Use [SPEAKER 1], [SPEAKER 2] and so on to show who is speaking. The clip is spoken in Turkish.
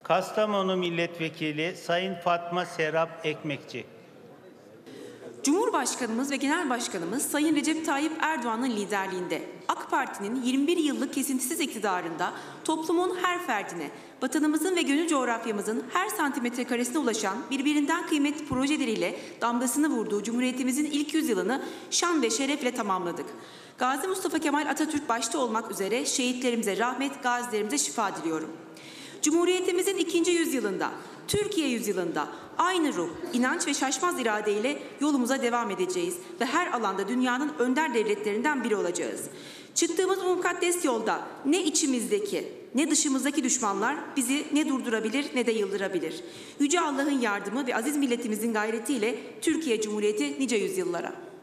[SPEAKER 1] Kastamonu Milletvekili Sayın Fatma Serap Ekmekçi.
[SPEAKER 2] Cumhurbaşkanımız ve Genel Başkanımız Sayın Recep Tayyip Erdoğan'ın liderliğinde AK Parti'nin 21 yıllık kesintisiz iktidarında toplumun her ferdine, vatanımızın ve gönül coğrafyamızın her santimetre karesine ulaşan birbirinden kıymetli projeleriyle damgasını vurduğu Cumhuriyetimizin ilk yüzyılını şan ve şerefle tamamladık. Gazi Mustafa Kemal Atatürk başta olmak üzere şehitlerimize rahmet, gazilerimize şifa diliyorum. Cumhuriyetimizin ikinci yüzyılında, Türkiye yüzyılında aynı ruh, inanç ve şaşmaz iradeyle yolumuza devam edeceğiz ve her alanda dünyanın önder devletlerinden biri olacağız. Çıktığımız bu mukaddes yolda ne içimizdeki ne dışımızdaki düşmanlar bizi ne durdurabilir ne de yıldırabilir. Yüce Allah'ın yardımı ve aziz milletimizin gayretiyle Türkiye Cumhuriyeti nice yüzyıllara.